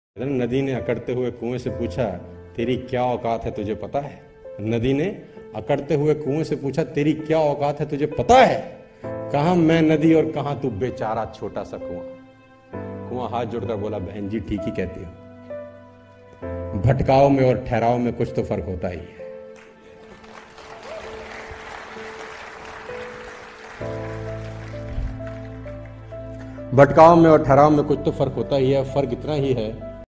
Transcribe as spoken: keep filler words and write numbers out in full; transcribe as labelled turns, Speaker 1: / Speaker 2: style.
Speaker 1: नदी ने अकड़ते हुए कुएं से पूछा, तेरी क्या औकात है तुझे पता है? नदी ने अकड़ते हुए कुएं से पूछा, तेरी क्या औकात है तुझे पता है? कहां मैं नदी और कहां तू बेचारा छोटा सा कुआं। कुआं हाथ जोड़कर बोला, बहन जी ठीक ही कहती हो, भटकाव में और ठहराव में कुछ तो फर्क होता ही है। भटकाव में और ठहराव में कुछ तो फर्क होता ही है। फर्क इतना ही है